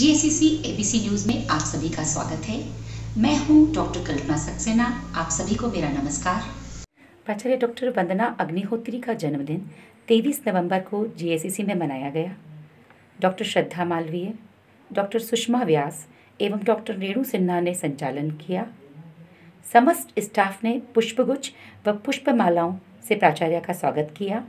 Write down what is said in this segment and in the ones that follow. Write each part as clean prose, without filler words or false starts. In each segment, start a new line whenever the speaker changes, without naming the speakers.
जीएससीसी ABC news में आप सभी का स्वागत है। मैं हूं डॉक्टर कल्पना सक्सेना। आप सभी को मेरा नमस्कार।
प्राचार्य डॉक्टर वंदना अग्निहोत्री का जन्मदिन 23 नवंबर को जीएससीसी में मनाया गया। डॉक्टर श्रद्धा मालवीय, डॉक्टर सुषमा व्यास एवं डॉक्टर रेणु सिन्हा ने संचालन किया। समस्त स्टाफ ने पुष्पगुच्छ व पुष्पमालाओं से प्राचार्य का स्वागत किया।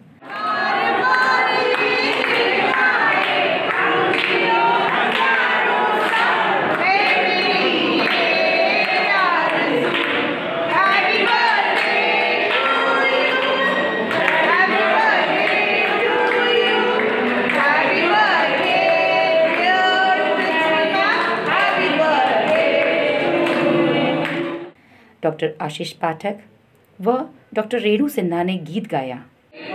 डॉक्टर आशीष पाठक व डॉक्टर रेणु सिन्हा ने गीत गाया।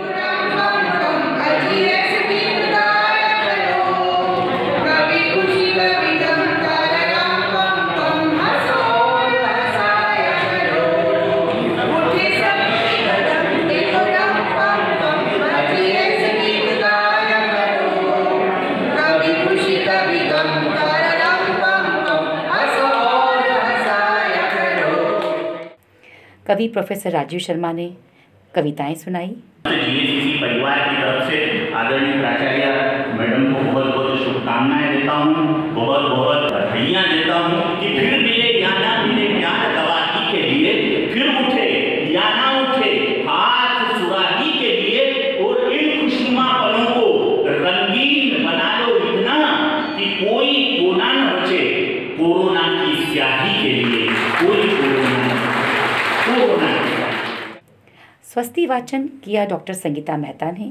कवि प्रोफेसर राजीव शर्मा ने कविताएं सुनाई।
जीएससीसी परिवार की तरफ से आदरणीय प्राचार्य मैडम को बहुत बहुत शुभकामनाएं देता हूँ, बहुत बहुत बधाइयाँ देता हूँ कि फिर मिले या ना मिले ज्ञान गवाही के लिए, फिर उठे या ना उठे हाथ सुराही के लिए, और इन खुशनुमा पलों को रंगीन बना लो इतना कि कोई कोना न बचे कोरोना की स्याही के लिए, कोई कोरोना।
स्वस्ति वाचन किया डॉक्टर संगीता मेहता ने।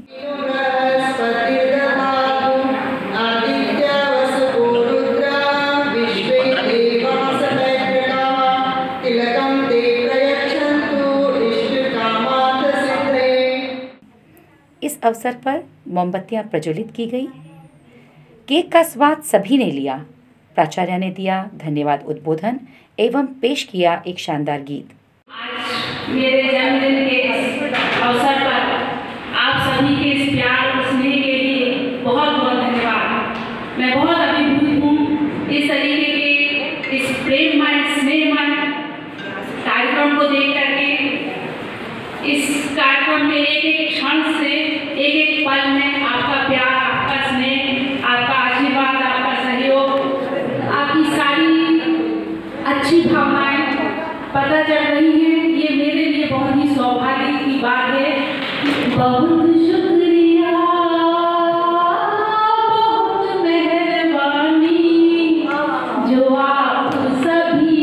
इस अवसर पर मोमबत्तियां प्रज्वलित की गई। केक का स्वाद सभी ने लिया। प्राचार्य ने दिया धन्यवाद उद्बोधन एवं पेश किया एक शानदार गीत।
मेरे जन्मदिन के अवसर पर आप सभी के इस प्यार और स्नेह के लिए बहुत बहुत धन्यवाद। मैं बहुत अभिभूत हूँ इस तरीके के इस प्रेममय स्नेहमय कार्यक्रम को देख करके। इस कार्यक्रम में एक एक क्षण से, एक एक पल में आपका प्यार, आपका स्नेह, आपका आशीर्वाद, आपका सहयोग, आपकी सारी अच्छी भावनाएं पता चल रही हैं। ये मेरे लिए बहुत ही सौभाग्य की बात है। बहुत शुक्रिया, बहुत मेहरबानी जो आप सभी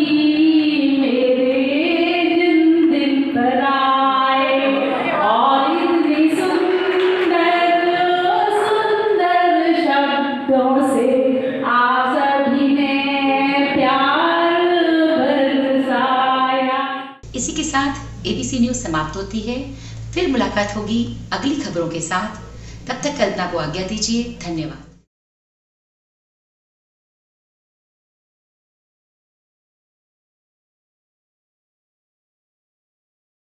मेरे जन्मदिन पर आए और इतने सुंदर सुंदर शब्दों से आप सभी ने प्यार बरसाया।
इसी के साथ एबीसी न्यूज समाप्त होती है। फिर मुलाकात होगी अगली खबरों के साथ। तब तक कल्पना को आज्ञा दीजिए। धन्यवाद।